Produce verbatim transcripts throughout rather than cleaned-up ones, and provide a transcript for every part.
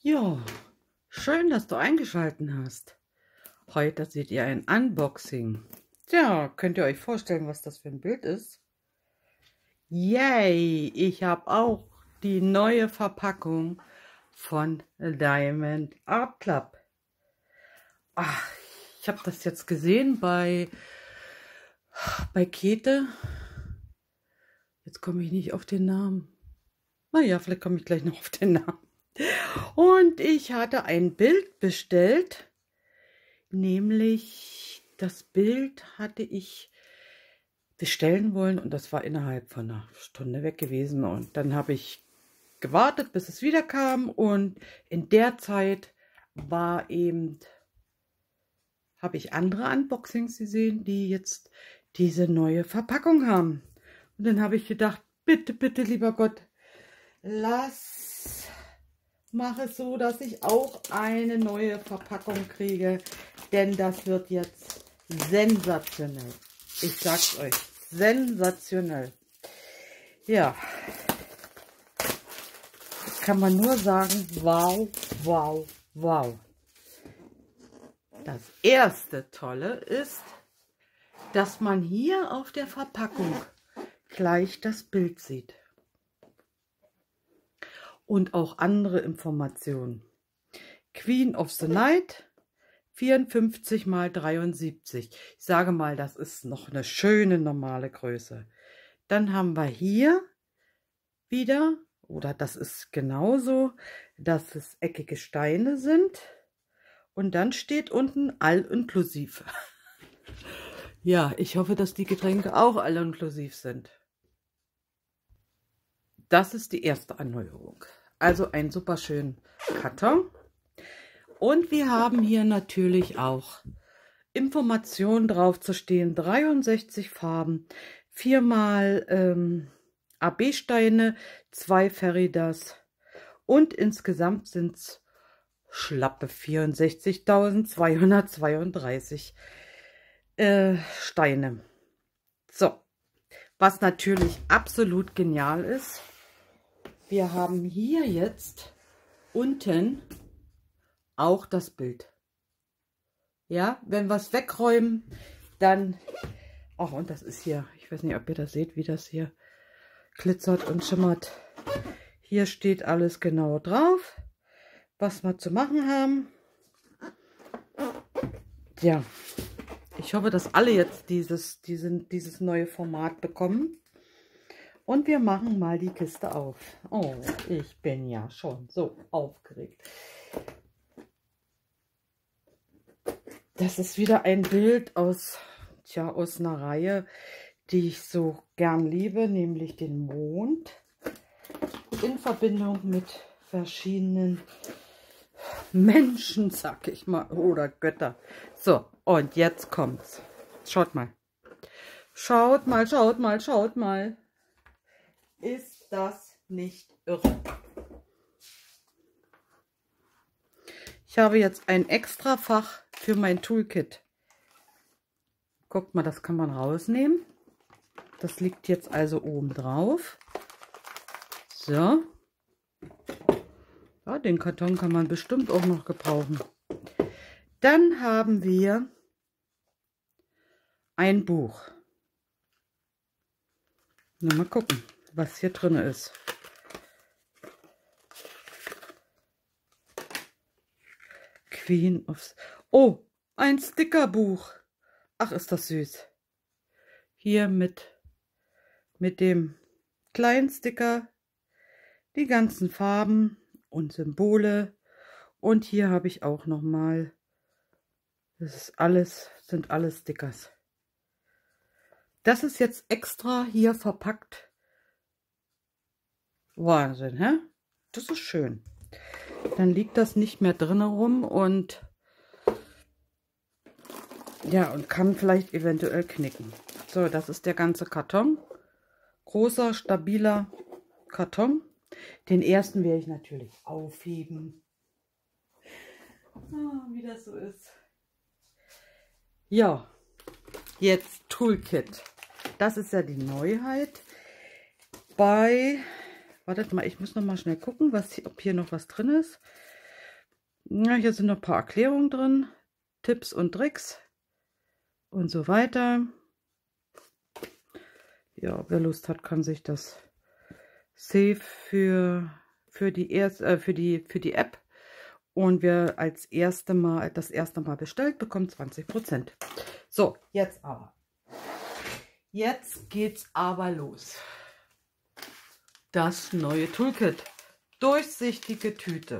Ja, schön, dass du eingeschaltet hast. Heute seht ihr ein Unboxing. Tja, könnt ihr euch vorstellen, was das für ein Bild ist? Yay, ich habe auch die neue Verpackung von Diamond Art Club. Ach, ich habe das jetzt gesehen bei, bei Käthe. Jetzt komme ich nicht auf den Namen. Naja, vielleicht komme ich gleich noch auf den Namen. Und ich hatte ein Bild bestellt, nämlich das Bild hatte ich bestellen wollen und das war innerhalb von einer Stunde weg gewesen. Und dann habe ich gewartet, bis es wieder kam, und in der Zeit war eben, habe ich andere Unboxings gesehen, die jetzt diese neue Verpackung haben. Und dann habe ich gedacht, bitte, bitte, lieber Gott, lass... mache es so, dass ich auch eine neue Verpackung kriege, denn das wird jetzt sensationell. Ich sag's euch, sensationell. Ja, kann man nur sagen, wow, wow, wow. Das erste Tolle ist, dass man hier auf der Verpackung gleich das Bild sieht. Und auch andere Informationen. Queen of the Night, vierundfünfzig mal dreiundsiebzig. Ich sage mal, das ist noch eine schöne normale Größe. Dann haben wir hier wieder, oder das ist genauso, dass es eckige Steine sind. Und dann steht unten all-inklusiv. Ja, ich hoffe, dass die Getränke auch all-inklusiv sind. Das ist die erste Erneuerung. Also ein super schönen Karton. Und wir haben hier natürlich auch Informationen drauf zu stehen. dreiundsechzig Farben, viermal ähm, A B-Steine, zwei Feridas und insgesamt sind es schlappe vierundsechzigtausendzweihundertzweiunddreißig äh, Steine. So, was natürlich absolut genial ist, wir haben hier jetzt unten auch das Bild. Ja, wenn wir es wegräumen, dann... Ach, und das ist hier, ich weiß nicht, ob ihr das seht, wie das hier glitzert und schimmert. Hier steht alles genau drauf, was wir zu machen haben. Ja, ich hoffe, dass alle jetzt dieses, diesen, dieses neue Format bekommen. Und wir machen mal die Kiste auf. Oh, ich bin ja schon so aufgeregt. Das ist wieder ein Bild aus, tja, aus einer Reihe, die ich so gern liebe, nämlich den Mond. In Verbindung mit verschiedenen Menschen, sag ich mal, oder Götter. So, und jetzt kommt's. Schaut mal. Schaut mal, schaut mal, schaut mal. Ist das nicht irre? Ich habe jetzt ein extra Fach für mein Toolkit. Guckt mal, das kann man rausnehmen. Das liegt jetzt also oben drauf. So. Ja, den Karton kann man bestimmt auch noch gebrauchen. Dann haben wir ein Buch. Na, mal gucken, was hier drin ist. Queen of... Oh, ein Stickerbuch. Ach, ist das süß. Hier mit, mit dem kleinen Sticker, die ganzen Farben und Symbole. Und hier habe ich auch noch mal, das ist alles, sind alles Stickers. Das ist jetzt extra hier verpackt. Wahnsinn, hä? Das ist schön. Dann liegt das nicht mehr drin rum und ja, und kann vielleicht eventuell knicken. So, das ist der ganze Karton. Großer, stabiler Karton. Den ersten werde ich natürlich aufheben. Ah, wie das so ist. Ja, jetzt Toolkit. Das ist ja die Neuheit. Bei, wartet mal, ich muss noch mal schnell gucken, was, ob hier noch was drin ist. Ja, hier sind noch ein paar Erklärungen drin, Tipps und Tricks und so weiter. Ja, wer Lust hat, kann sich das Save für, für, die, erst, äh, für, die, für die App und wer als erste Mal das erste Mal bestellt, bekommt zwanzig Prozent. So, jetzt aber. Jetzt geht's aber los. Das neue Toolkit. Durchsichtige Tüte.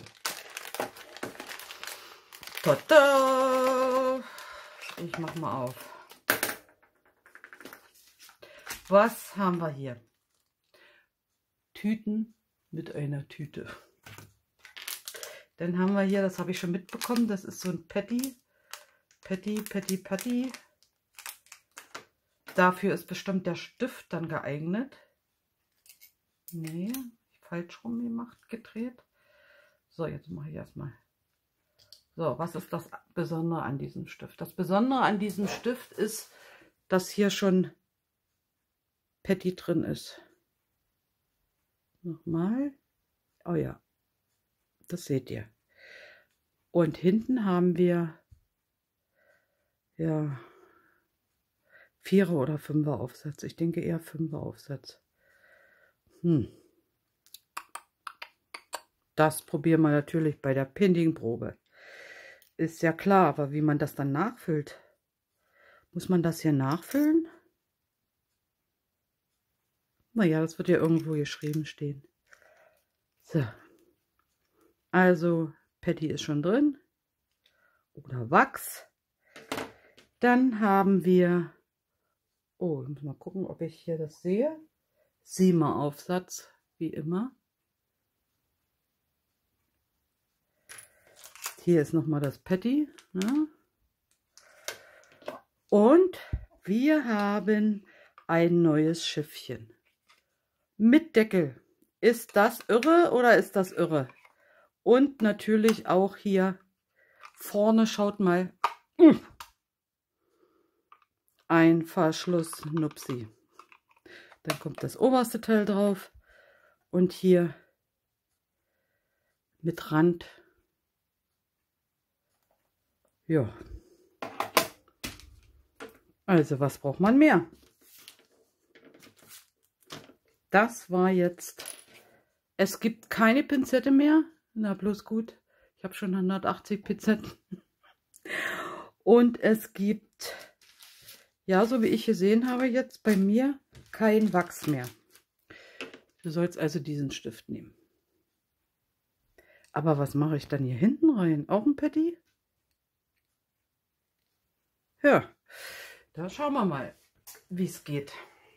Tada! Ich mach mal auf. Was haben wir hier? Tüten mit einer Tüte. Dann haben wir hier, das habe ich schon mitbekommen, das ist so ein Patty. Patty, Patty, Patty. Dafür ist bestimmt der Stift dann geeignet. Nee, falsch rum gemacht, gedreht. So, jetzt mache ich erstmal. So, was ist das Besondere an diesem Stift? Das Besondere an diesem Stift ist, dass hier schon Patty drin ist. Nochmal. Oh ja, das seht ihr. Und hinten haben wir ja Vierer- oder Fünfer-Aufsatz. Ich denke eher Fünfer-Aufsatz. Hm. Das probieren wir natürlich bei der Pending-Probe. Ist ja klar, aber wie man das dann nachfüllt. Muss man das hier nachfüllen? Naja, das wird ja irgendwo geschrieben stehen. So. Also, Patty ist schon drin. Oder Wachs. Dann haben wir, oh, ich muss mal gucken, ob ich hier das sehe. Siemer-Aufsatz, wie immer. Hier ist nochmal das Patty. Ne? Und wir haben ein neues Schiffchen. Mit Deckel. Ist das irre oder ist das irre? Und natürlich auch hier vorne, schaut mal, ein Verschluss Nupsi. Dann kommt das oberste Teil drauf und hier mit Rand. Ja. Also, was braucht man mehr? Das war jetzt, es gibt keine Pinzette mehr. Na, bloß gut. Ich habe schon hundertachtzig Pinzetten. Und es gibt, ja, so wie ich gesehen habe, jetzt bei mir kein Wachs mehr. Du sollst also diesen Stift nehmen. Aber was mache ich dann hier hinten rein? Auch ein Patty? Ja, da schauen wir mal, wie es geht.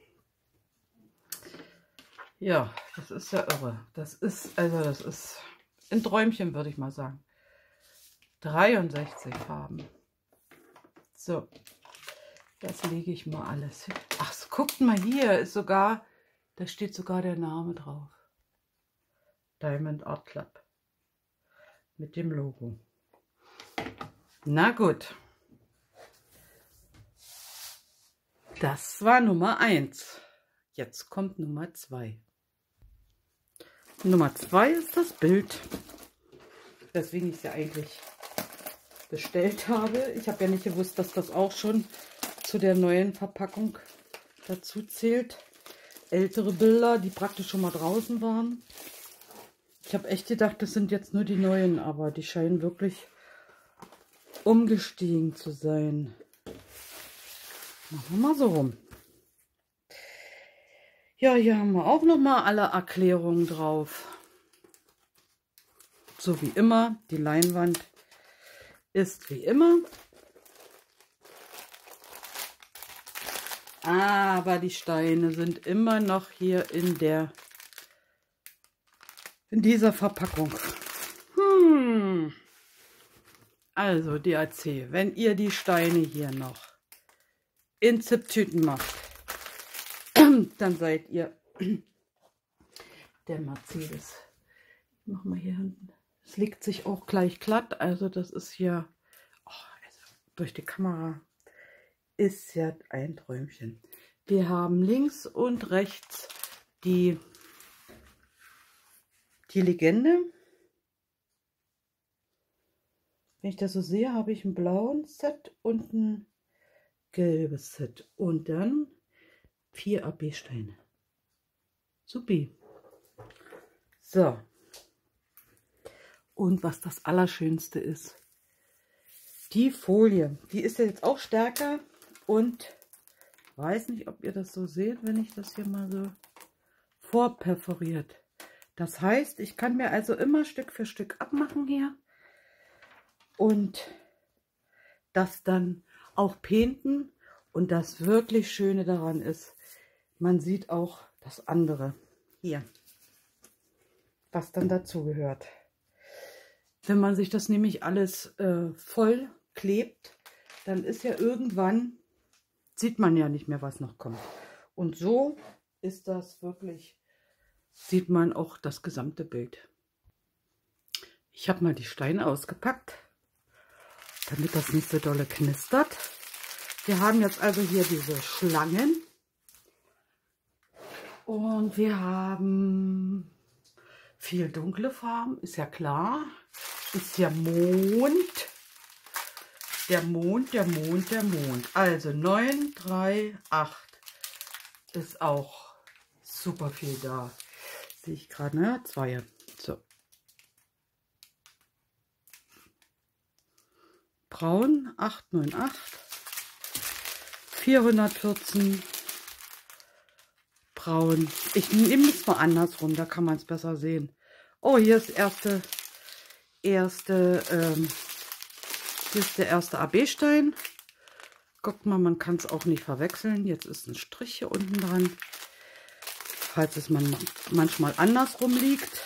Ja, das ist ja irre. Das ist, also das ist ein Träumchen, würde ich mal sagen. dreiundsechzig Farben. So, das lege ich mal alles hin. Ach, guckt mal hier, ist sogar, da steht sogar der Name drauf. Diamond Art Club. Mit dem Logo. Na gut. Das war Nummer eins. Jetzt kommt Nummer zwei. Nummer zwei ist das Bild, weswegen ich es ja eigentlich bestellt habe. Ich habe ja nicht gewusst, dass das auch schon zu der neuen Verpackung dazu zählt. Ältere Bilder, die praktisch schon mal draußen waren. Ich habe echt gedacht, das sind jetzt nur die neuen, aber die scheinen wirklich umgestiegen zu sein. Machen wir mal so rum. Ja, hier haben wir auch noch mal alle Erklärungen drauf. So wie immer, die Leinwand ist wie immer. Aber die Steine sind immer noch hier in der in dieser Verpackung. Hm. Also D A C, wenn ihr die Steine hier noch in Zipptüten macht, dann seid ihr der Mercedes. Ich mach mal hier hinten. Es legt sich auch gleich glatt, also das ist hier oh, also durch die Kamera ist ja ein Träumchen. Wir haben links und rechts die die Legende. Wenn ich das so sehe, habe ich ein blaues Set und ein gelbes Set. Und dann vier A B-Steine. Supi. So. Und was das Allerschönste ist, die Folie, die ist ja jetzt auch stärker und weiß nicht, ob ihr das so seht, wenn ich das hier mal so vorperforiert. Das heißt, ich kann mir also immer Stück für Stück abmachen hier und das dann auch painten. Und das wirklich Schöne daran ist, man sieht auch das andere hier, was dann dazu gehört. Wenn man sich das nämlich alles äh, voll klebt, dann ist ja irgendwann, sieht man ja nicht mehr, was noch kommt. Und so ist das wirklich, sieht man auch das gesamte Bild. Ich habe mal die Steine ausgepackt, damit das nicht so dolle knistert. Wir haben jetzt also hier diese Schlangen. Und wir haben viel dunkle Farben, ist ja klar. Ist der Mond. Der Mond, der Mond, der Mond. Also neun, drei, acht ist auch super viel da. Sehe ich gerade, ne? Zwei. So. Braun, acht, neun, acht. vierhundertvierzehn. Braun. Ich nehme es mal andersrum, da kann man es besser sehen. Oh, hier ist erste, erste, ähm, hier ist der erste A B-Stein. Guckt mal, man kann es auch nicht verwechseln. Jetzt ist ein Strich hier unten dran. Falls es man manchmal andersrum liegt.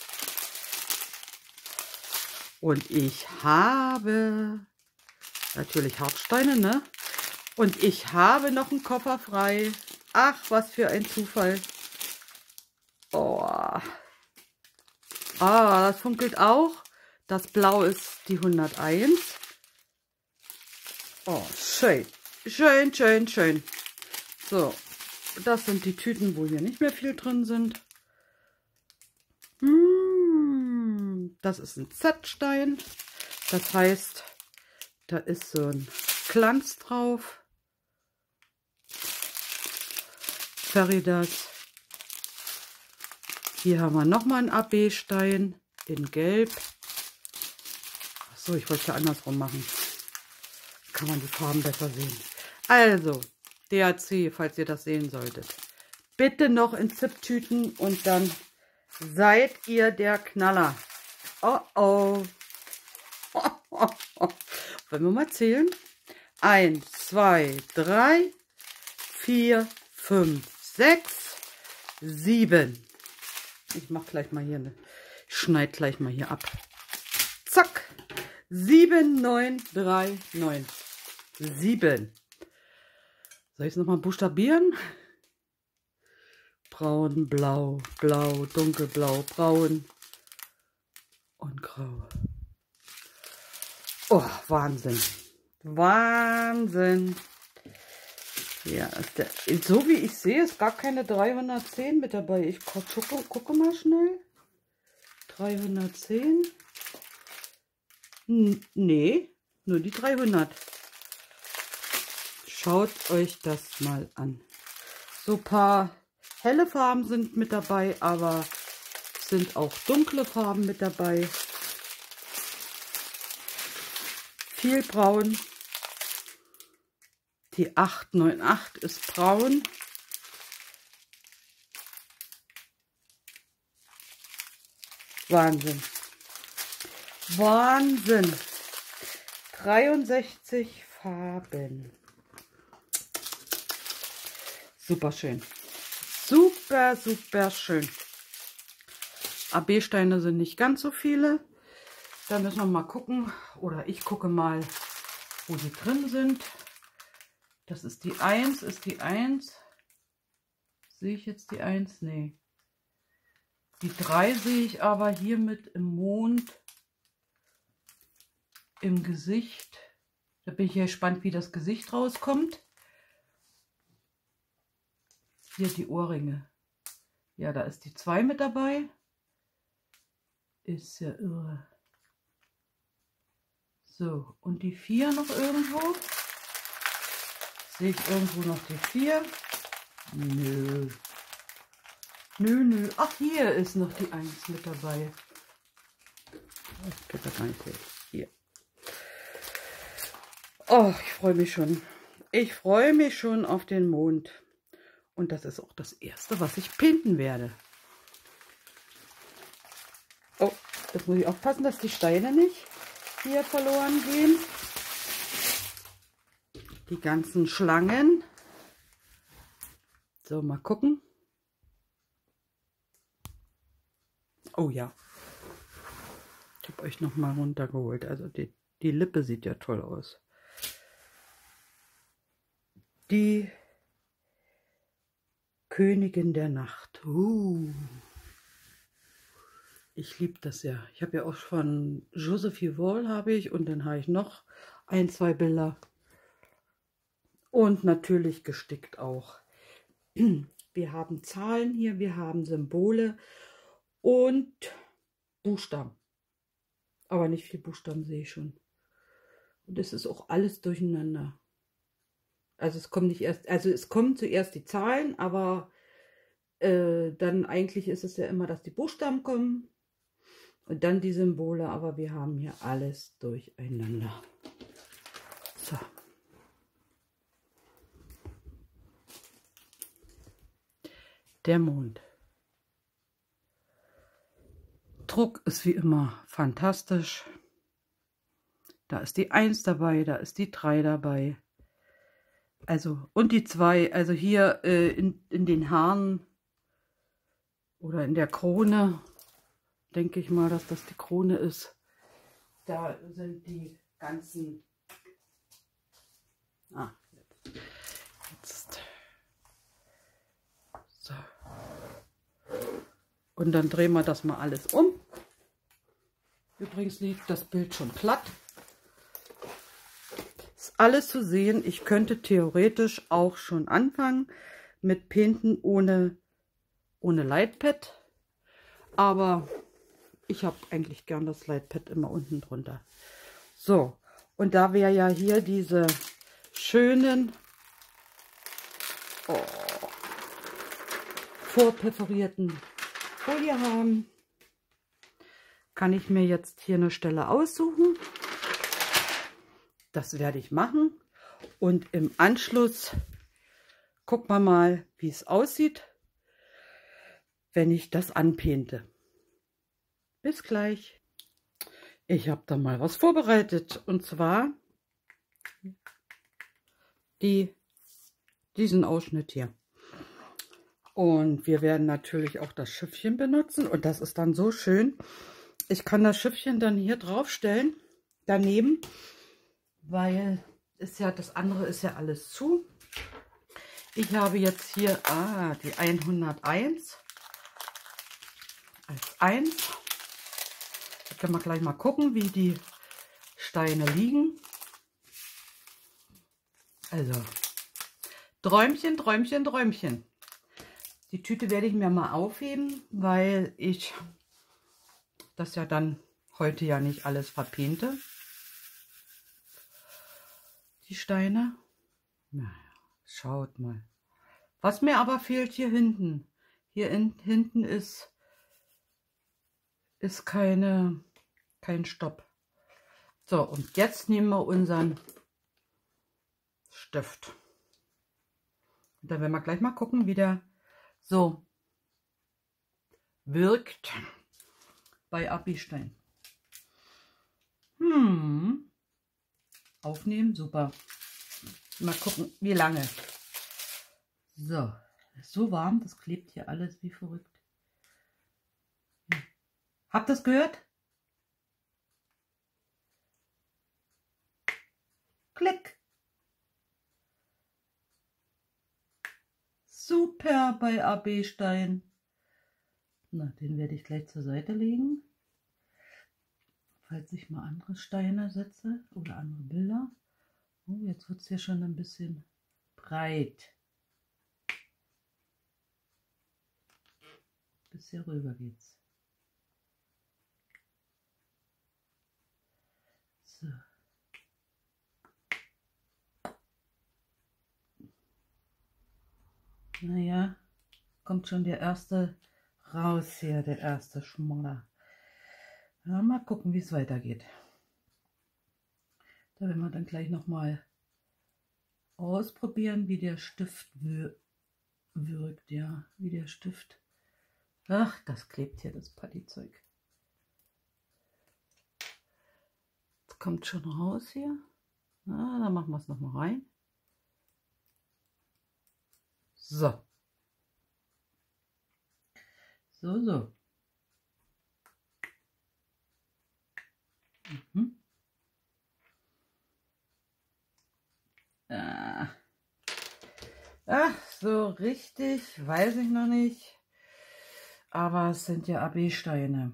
Und ich habe natürlich Hartsteine, ne? Und ich habe noch einen Koffer frei. Ach, was für ein Zufall. Oh. Ah, das funkelt auch. Das Blau ist die hunderteins. Oh, schön. Schön, schön, schön. So, das sind die Tüten, wo hier nicht mehr viel drin sind. Hm, das ist ein Z-Stein. Das heißt, da ist so ein Glanz drauf. Veritas. Hier haben wir nochmal einen A B-Stein in Gelb. Achso, ich wollte es ja andersrum machen. Kann man die Farben besser sehen. Also, D H C, falls ihr das sehen solltet. Bitte noch in Zip-Tüten und dann seid ihr der Knaller. Oh oh. Oh, oh, oh. Wollen wir mal zählen? Eins, zwei, drei, vier, fünf, sechs, sieben. Ich mache gleich mal hier eine, ich schneide gleich mal hier ab. Zack. sieben, neun, drei, neun. sieben. Soll ich es nochmal buchstabieren? Braun, blau, blau, dunkelblau, braun und grau. Oh, Wahnsinn. Wahnsinn. Ja, ist der, so wie ich sehe, ist gar keine dreihundertzehn mit dabei. Ich gucke, gucke mal schnell. dreihundertzehn. N nee, nur die dreihundert. Schaut euch das mal an. So ein paar helle Farben sind mit dabei, aber sind auch dunkle Farben mit dabei. Viel braun. Die acht neun acht ist braun. Wahnsinn. Wahnsinn. dreiundsechzig Farben. Super schön. Super, super schön. A B-Steine sind nicht ganz so viele. Da müssen wir mal gucken. Oder ich gucke mal, wo die drin sind. Das ist die eins. Ist die eins? Sehe ich jetzt die eins? Nee. Die drei sehe ich aber hier mit im Mond, im Gesicht. Da bin ich ja gespannt, wie das Gesicht rauskommt. Hier die Ohrringe. Ja, da ist die zwei mit dabei. Ist ja irre. So, und die vier noch irgendwo? Sehe ich irgendwo noch die vier? Nö. Nö, nö. Ach, hier ist noch die eins mit dabei. Ich kann das gar nicht sehen. Hier. Oh, ich freue mich schon. Ich freue mich schon auf den Mond. Und das ist auch das erste, was ich pinten werde. Oh, das muss ich aufpassen, dass die Steine nicht hier verloren gehen. Die ganzen Schlangen. So, mal gucken. Oh ja. Ich habe euch noch mal runtergeholt. Also die, die Lippe sieht ja toll aus. Die Königin der Nacht. Uh. Ich liebe das ja. Ich habe ja auch von Josephine Wall habe ich und dann habe ich noch ein, zwei Bilder. Und natürlich gestickt auch. Wir haben Zahlen hier, wir haben Symbole und Buchstaben. Aber nicht viel Buchstaben sehe ich schon. Und es ist auch alles durcheinander. Also es kommt nicht erst, also es kommen zuerst die Zahlen, aber äh, dann eigentlich ist es ja immer, dass die Buchstaben kommen und dann die Symbole, aber wir haben hier alles durcheinander. So. Der Mond. Druck ist wie immer fantastisch. Da ist die eins dabei, da ist die drei dabei. Also, und die zwei, also hier äh, in, in den Haaren oder in der Krone, denke ich mal, dass das die Krone ist. Da sind die ganzen... Ah, jetzt. jetzt. So. Und dann drehen wir das mal alles um. Übrigens liegt das Bild schon platt. Ist alles zu sehen. Ich könnte theoretisch auch schon anfangen mit Pinten ohne, ohne Lightpad. Aber ich habe eigentlich gern das Lightpad immer unten drunter. So, und da wir ja hier diese schönen oh, vorperforierten Folie haben, kann ich mir jetzt hier eine Stelle aussuchen. Das werde ich machen. Und im Anschluss gucken wir mal, wie es aussieht, wenn ich das anpinte. Bis gleich. Ich habe da mal was vorbereitet. Und zwar die, diesen Ausschnitt hier. Und wir werden natürlich auch das Schiffchen benutzen. Und das ist dann so schön. Ich kann das Schiffchen dann hier drauf stellen, daneben, weil ist ja das andere ist ja alles zu. Ich habe jetzt hier ah, die hunderteins als eins. Da können wir gleich mal gucken, wie die Steine liegen. Also Träumchen, Träumchen, Träumchen. Die Tüte werde ich mir mal aufheben, weil ich das ja dann heute ja nicht alles verpinte. Die Steine. Naja, schaut mal. Was mir aber fehlt hier hinten. Hier in, hinten ist, ist keine, kein Stopp. So, und jetzt nehmen wir unseren Stift. Und dann werden wir gleich mal gucken, wie der so wirkt bei Abi-Stein. Hm. Aufnehmen, super. Mal gucken, wie lange. So, ist so warm, das klebt hier alles wie verrückt. Habt ihr das gehört? Klick. Super bei A B-Stein. Na, den werde ich gleich zur Seite legen. Falls ich mal andere Steine setze oder andere Bilder. Oh, jetzt wird es hier schon ein bisschen breit. Bis hier rüber geht's. So, Naja, kommt schon der erste raus hier, der erste Schmoller. Ja, mal gucken, wie es weitergeht. Da werden wir dann gleich nochmal ausprobieren, wie der Stift wirkt, ja, wie der Stift. Ach, das klebt hier, das Puttyzeug. Jetzt kommt schon raus hier. Na, dann machen wir es nochmal rein. So. So, so. Mhm. Ah. Ach, so richtig, weiß ich noch nicht. Aber es sind ja A B-Steine.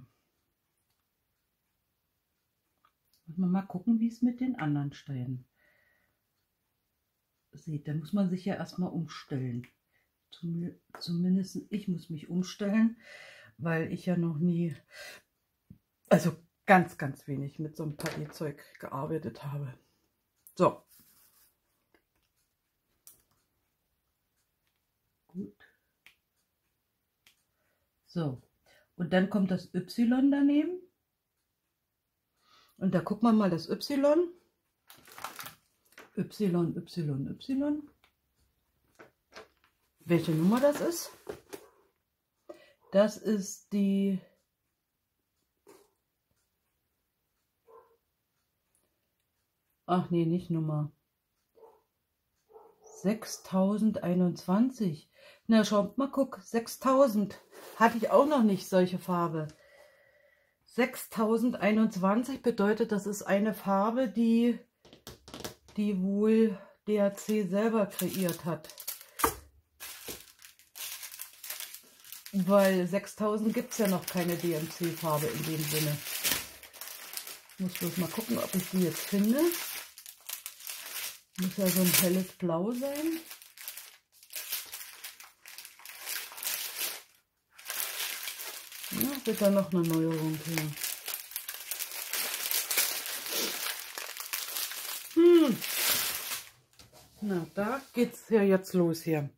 Muss man mal gucken, wie es mit den anderen Steinen sieht. Da muss man sich ja erstmal umstellen. Zum, zumindest ich muss mich umstellen, weil ich ja noch nie, also ganz, ganz wenig mit so einem Puttyzeug gearbeitet habe. So. Gut. So. Und dann kommt das Y daneben. Und da guckt man mal das Y. Y, Y, Y. Welche Nummer das ist? Das ist die Ach nee, nicht Nummer. sechstausendeinundzwanzig. Na, schaut mal, guck, sechstausend. Hatte ich auch noch nicht solche Farbe. sechstausendeinundzwanzig bedeutet, das ist eine Farbe, die, die wohl D H C selber kreiert hat. Weil sechstausend gibt es ja noch keine D M C-Farbe in dem Sinne. Ich muss bloß mal gucken, ob ich die jetzt finde. Muss ja so ein helles Blau sein. Ja, wird da noch eine Neuerung hier. Hm. Na, da geht's ja jetzt los hier.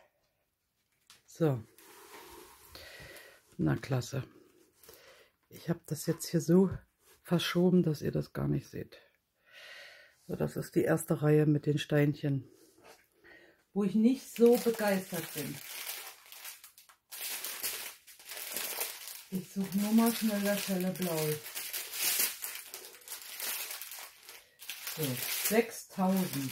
So. Na, klasse. Ich habe das jetzt hier so verschoben, dass ihr das gar nicht seht. So, das ist die erste Reihe mit den Steinchen, wo ich nicht so begeistert bin. Ich suche nur mal schnell das helle Blau. So, sechstausend.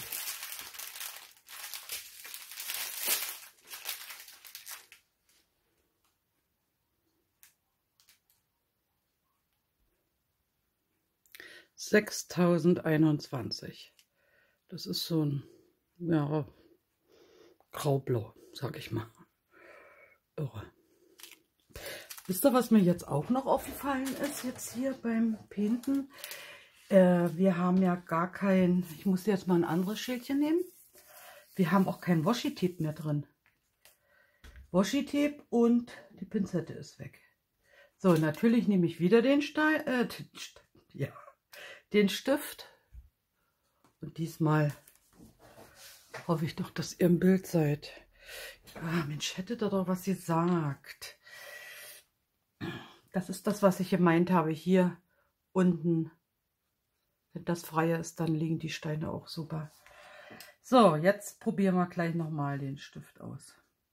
sechstausendeinundzwanzig. Das ist so ein, ja, graublau, sag ich mal. Irre. Wisst ihr, was mir jetzt auch noch aufgefallen ist, jetzt hier beim Painten? Äh, wir haben ja gar kein, ich muss jetzt mal ein anderes Schildchen nehmen. Wir haben auch kein Washi-Tape mehr drin. Washi-Tape und die Pinzette ist weg. So, natürlich nehme ich wieder den Stein, äh, den, ja, den Stift. Und diesmal hoffe ich doch, dass ihr im Bild seid. Ah, Mensch, hättet ihr doch was gesagt. Das ist das, was ich gemeint habe. Hier unten, wenn das freie ist, dann liegen die Steine auch super. So, jetzt probieren wir gleich nochmal den Stift aus.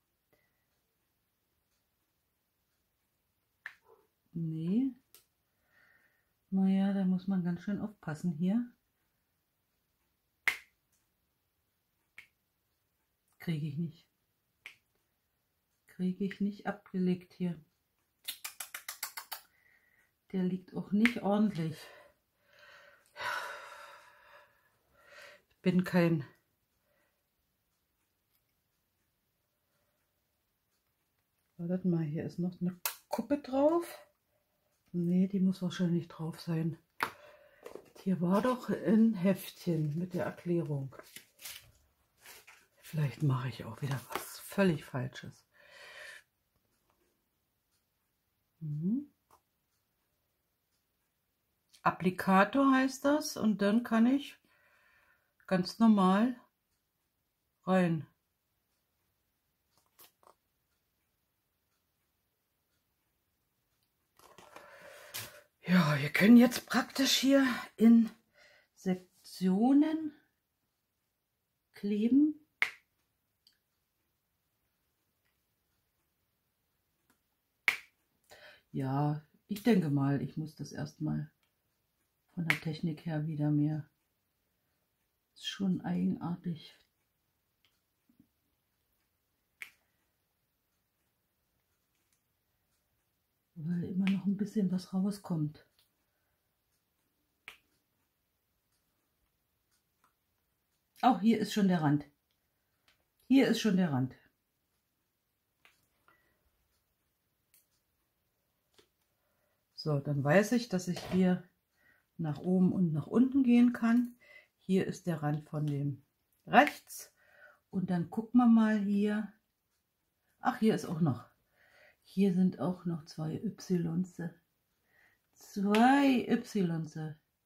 Nee. Naja, da muss man ganz schön aufpassen hier. Kriege ich nicht. Kriege ich nicht abgelegt hier. Der liegt auch nicht ordentlich. Ich bin kein... Wartet mal, hier ist noch eine Kuppe drauf. Nee, die muss wahrscheinlich drauf sein. Hier war doch ein Heftchen mit der Erklärung. Vielleicht mache ich auch wieder was völlig Falsches. Mhm. Applikator heißt das und dann kann ich ganz normal rein Ja, wir können jetzt praktisch hier in Sektionen kleben. Ja, ich denke mal, ich muss das erstmal von der Technik her wieder mehr. Ist schon eigenartig. Weil immer noch ein bisschen was rauskommt. Auch hier ist schon der Rand. Hier ist schon der Rand. So, dann weiß ich, dass ich hier nach oben und nach unten gehen kann. Hier ist der Rand von dem rechts. Und dann gucken wir mal hier. Ach, hier ist auch noch. Hier sind auch noch zwei Ys. Zwei Ys.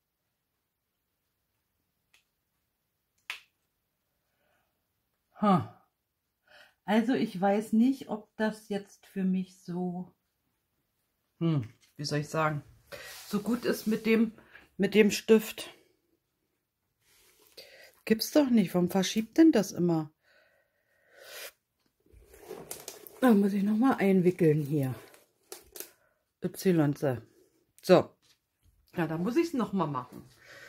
Huh. Also ich weiß nicht, ob das jetzt für mich so, hm, wie soll ich sagen, so gut ist mit dem, mit dem Stift. Gibt's doch nicht. Warum verschiebt denn das immer? Da muss ich noch mal einwickeln hier. Y. So. Ja, dann muss ich es noch mal machen.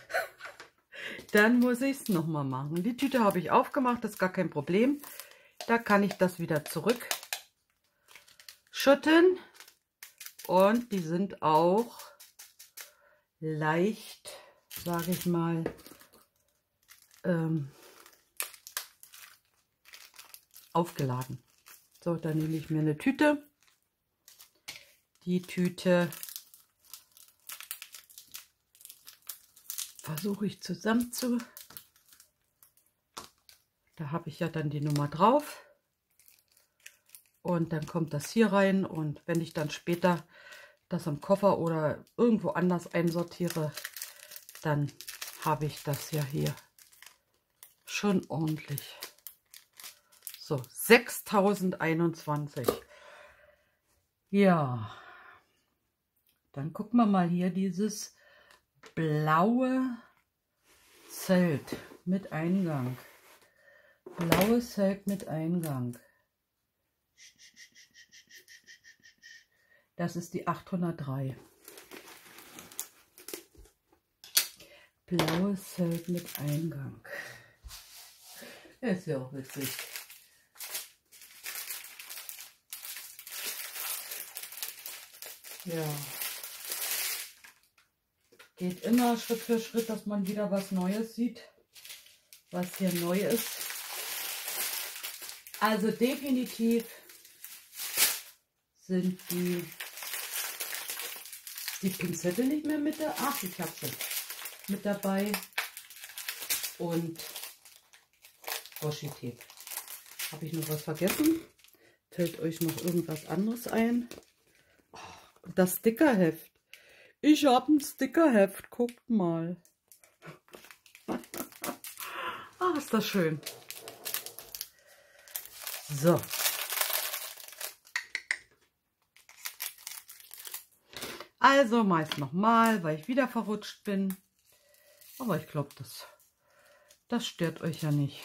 Dann muss ich es noch mal machen. Die Tüte habe ich aufgemacht, das ist gar kein Problem. Da kann ich das wieder zurück schütten. Und die sind auch leicht, sage ich mal, ähm, aufgeladen. So, dann nehme ich mir eine Tüte. Die Tüte versuche ich zusammen zu. Da habe ich ja dann die Nummer drauf. Und dann kommt das hier rein. Und wenn ich dann später das im Koffer oder irgendwo anders einsortiere, dann habe ich das ja hier schon ordentlich. So, sechstausendeinundzwanzig. Ja, dann gucken wir mal hier dieses blaue Zelt mit Eingang. Blaues Zelt mit Eingang. Das ist die achthundertdrei. Blaues Zelt mit Eingang. Ist ja auch witzig. Ja. Geht immer Schritt für Schritt, dass man wieder was Neues sieht, was hier neu ist. Also definitiv sind die, die Pinzette nicht mehr mit der, ach, ich habe sie mit dabei und Washi-Tape. Habe ich noch was vergessen? Fällt euch noch irgendwas anderes ein? Oh, das Stickerheft. Ich habe ein Stickerheft, guckt mal. Ah, ist das schön. So. Also meist nochmal, weil ich wieder verrutscht bin. Aber ich glaube, das, das stört euch ja nicht.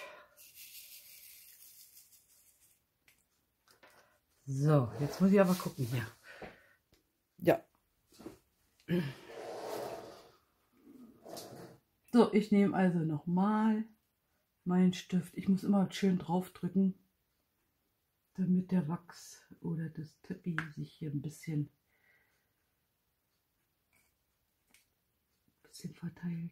So, jetzt muss ich aber gucken hier. Ja. So, ich nehme also nochmal meinen Stift. Ich muss immer schön drauf drücken, damit der Wachs oder das Tippi sich hier ein bisschen, bisschen verteilt.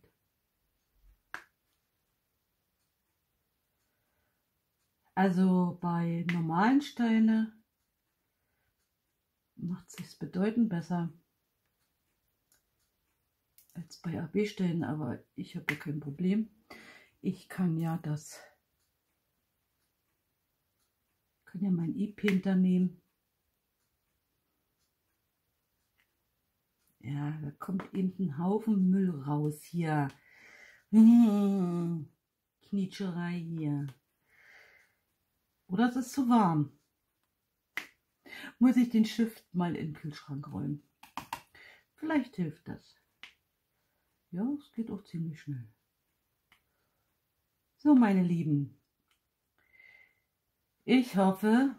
Also bei normalen Steinen macht es sich bedeutend besser als bei A B-Steinen, aber ich habe ja kein Problem. Ich kann ja das, kann ja mein E-Painter nehmen. Ja, da kommt eben ein Haufen Müll raus hier. Hm, Knietscherei hier. Oder es ist zu warm. Muss ich den Stift mal in den Kühlschrank räumen. Vielleicht hilft das. Ja, es geht auch ziemlich schnell. So, meine Lieben, ich hoffe,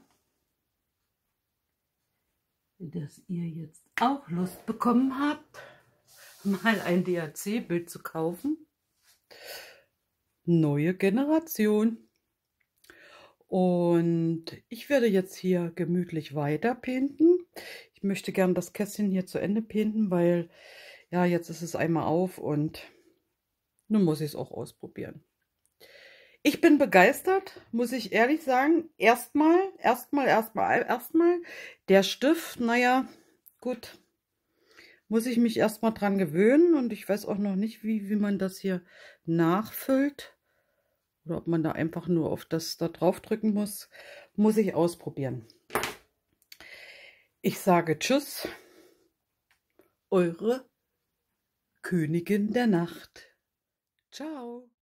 dass ihr jetzt auch Lust bekommen habt, mal ein D H C-Bild zu kaufen. Neue Generation. Und ich werde jetzt hier gemütlich weiter painten. Ich möchte gern das Kästchen hier zu Ende painten, weil ja, jetzt ist es einmal auf und nun muss ich es auch ausprobieren. Ich bin begeistert, muss ich ehrlich sagen. Erstmal, erstmal, erstmal, erstmal. Der Stift, naja, gut, muss ich mich erstmal dran gewöhnen und ich weiß auch noch nicht, wie, wie man das hier nachfüllt. Oder ob man da einfach nur auf das da drauf drücken muss. Muss ich ausprobieren. Ich sage Tschüss, eure Königin der Nacht. Ciao.